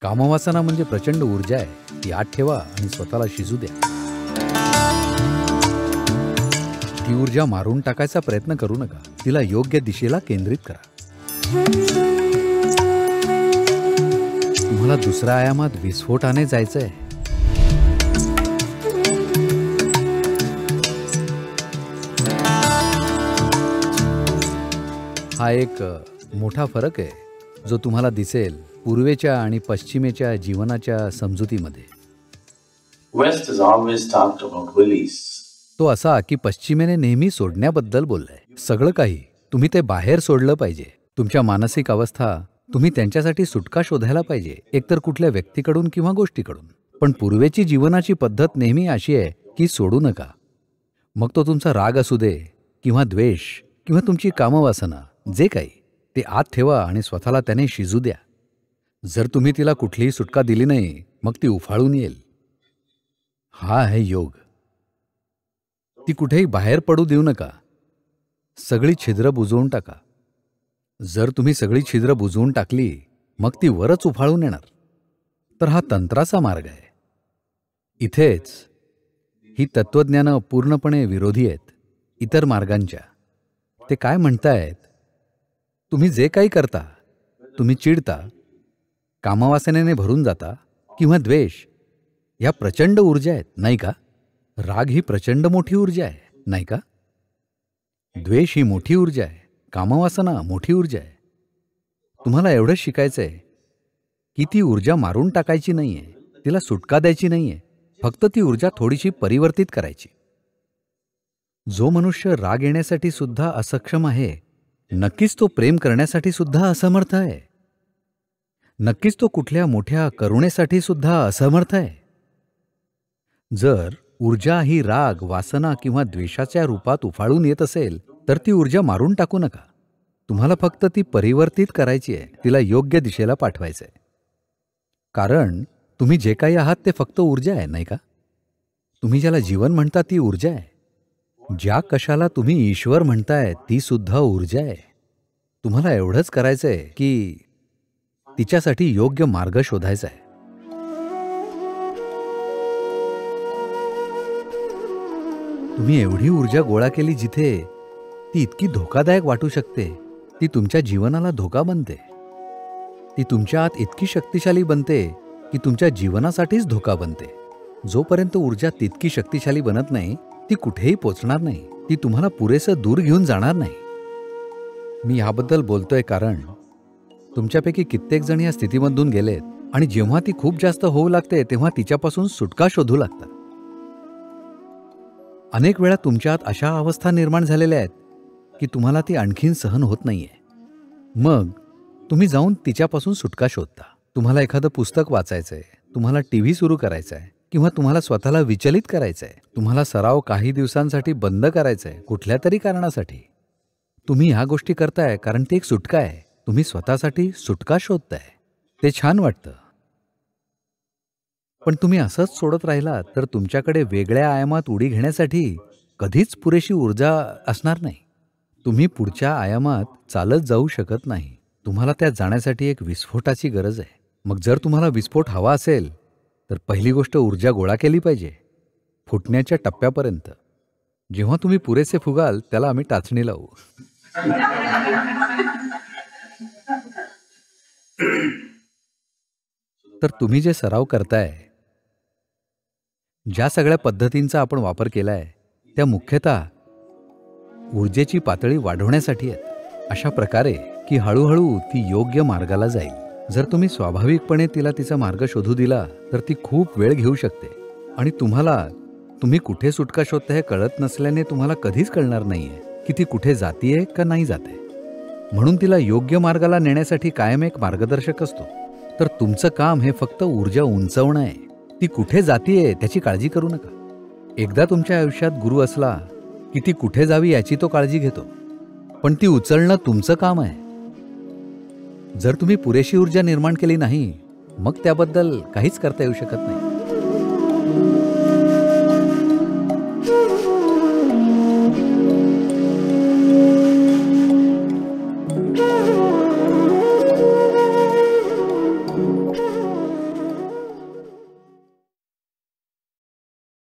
कामवासना म्हणजे प्रचंड ऊर्जा आहे, ती आत ठेवा आणि स्वतःला शिजू द्या. ती ऊर्जा मारून टाकायचा प्रयत्न करू नका, तिला योग्य दिशेला केंद्रित करा. तुम्हाला दुसऱ्या आयामात विस्फोटाने जायचंय. हा एक मोठा फरक आहे जो तुम्हाला दिसेल पूर्वेच्या आणि पश्चिमेच्या जीवनाच्या समजुतीमध्ये. West has always talked about release. तो असा की पश्चिमेने नेहमी सोडण्याबद्दल बोललाय. सगळं काही तुम्ही ते बाहेर सोडलं पाहिजे. तुमच्या मानसिक अवस्था तुम्ही त्यांच्यासाठी सुटका शोधायला पाहिजे, एकतर कुठल्या व्यक्तीकडून किंवा गोष्टीकडून. पण पूर्वेची जीवनाची पद्धत नेहमी अशी आहे की सोडू नका. मग तो तुमचा राग असू दे किंवा द्वेष किंवा तुमची कामवासना, जे काही ते आत ठेवा आणि स्वतःला त्याने शिजू द्या. जर तुम्ही तिला कुठलीही सुटका दिली नाही मग ती उफाळून येईल. हा आहे योग. ती कुठेही बाहेर पडू देऊ नका. सगळी छिद्र बुजवून टाका. जर तुम्ही सगळी छिद्र बुजवून टाकली मग ती वरच उफाळून येणार. तर हा तंत्राचा मार्ग आहे. इथेच ही तत्त्वज्ञानं पूर्णपणे विरोधी आहेत इतर मार्गांच्या. ते काय म्हणतायत, तुम्ही जे काही करता, तुम्ही चिडता, कामवासनेने भरून जाता किंवा द्वेष, ह्या प्रचंड ऊर्जा आहेत, नाही का? राग ही प्रचंड मोठी ऊर्जा आहे, नाही का? द्वेष ही मोठी ऊर्जा आहे, कामवासना मोठी ऊर्जा आहे. तुम्हाला एवढंच शिकायचं आहे की ती ऊर्जा मारून टाकायची नाहीये, तिला सुटका द्यायची नाहीये, फक्त ती ऊर्जा थोडीशी परिवर्तित करायची. जो मनुष्य राग येण्यासाठी सुद्धा असक्षम आहे, नक्कीच तो प्रेम करण्यासाठी सुद्धा असमर्थ आहे. नक्कीच तो कुठल्या मोठ्या करुणेसाठी सुद्धा असमर्थ आहे. जर ऊर्जा ही राग, वासना किंवा द्वेषाच्या रूपात उफाळून येत असेल तर ती ऊर्जा मारून टाकू नका. तुम्हाला फक्त ती परिवर्तित करायची आहे, तिला योग्य दिशेला पाठवायचं आहे. कारण तुम्ही जे काही आहात ते फक्त ऊर्जा आहे, नाही का? तुम्ही ज्याला जीवन म्हणता ती ऊर्जा आहे. ज्या कशाला तुम्ही ईश्वर म्हणताय ती सुद्धा ऊर्जा आहे. तुम्हाला एवढंच करायचं आहे की तिच्यासाठी योग्य मार्ग शोधायचा आहे. तुम्ही एवढी ऊर्जा गोळा केली जिथे ती इतकी धोकादायक वाटू शकते, ती तुमच्या जीवनाला धोका बनते. ती तुमच्या आत इतकी शक्तिशाली बनते की तुमच्या जीवनासाठीच धोका बनते. जोपर्यंत ऊर्जा तितकी शक्तिशाली बनत नाही ती कुठेही पोचणार नाही, ती तुम्हाला पुरेसं दूर घेऊन जाणार नाही. मी ह्याबद्दल बोलतोय कारण तुमच्यापैकी कित्येक जण या स्थितीमधून गेलेत आणि जेव्हा ती खूप जास्त होऊ लागते तेव्हा तिच्यापासून सुटका शोधू लागतात. अनेक वेळा तुमच्यात अशा अवस्था निर्माण झालेल्या आहेत की तुम्हाला ती आणखीन सहन होत नाहीये. मग तुम्ही जाऊन तिच्यापासून सुटका शोधता. तुम्हाला एखादं पुस्तक वाचायचंय, तुम्हाला टीव्ही सुरू करायचा आहे किंवा तुम्हाला स्वतःला विचलित करायचं आहे, तुम्हाला सराव काही दिवसांसाठी बंद करायचा आहे, कुठल्या तरी कारणासाठी. तुम्ही ह्या गोष्टी करताय कारण ती एक सुटका आहे. तुम्ही स्वतःसाठी सुटका शोधताय. ते छान वाटतं. पण तुम्ही असंच सोडत राहिला तर तुमच्याकडे वेगळ्या आयामात उडी घेण्यासाठी कधीच पुरेशी ऊर्जा असणार नाही. तुम्ही पुढच्या आयामात चालत जाऊ शकत नाही. तुम्हाला त्यात जाण्यासाठी एक विस्फोटाची गरज आहे. मग जर तुम्हाला विस्फोट हवा असेल तर पहिली गोष्ट ऊर्जा गोळा केली पाहिजे, फुटण्याच्या टप्प्यापर्यंत. जेव्हा तुम्ही पुरेसे फुगाल त्याला आम्ही टाचणी लावू. तर तुम्ही जे सराव करताय, ज्या सगळ्या पद्धतींचा आपण वापर केलाय त्या मुख्यतः ऊर्जेची पातळी वाढवण्यासाठी आहेत. अशा प्रकारे की हळूहळू ती योग्य मार्गाला जाईल. जर तुम्ही स्वाभाविकपणे तिला तिचा मार्ग शोधू दिला तर ती खूप वेळ घेऊ शकते आणि तुम्ही कुठे सुटका शोधता हे कळत नसल्याने तुम्हाला कधीच कळणार नाहीये की ती कुठे जातीये का नाही जाते. म्हणून तिला योग्य मार्गाला नेण्यासाठी कायम एक मार्गदर्शक असतो. तर तुमचं काम हे फक्त ऊर्जा उंचवणं आहे. ती कुठे जातीये त्याची काळजी करू नका. एकदा तुमच्या आयुष्यात गुरु असला की ती कुठे जावी याची तो काळजी घेतो, पण ती उचलणं तुमचं काम आहे. जर तुम्ही पुरेशी ऊर्जा निर्माण केली नाही मग त्याबद्दल काहीच करता येऊ शकत नाही.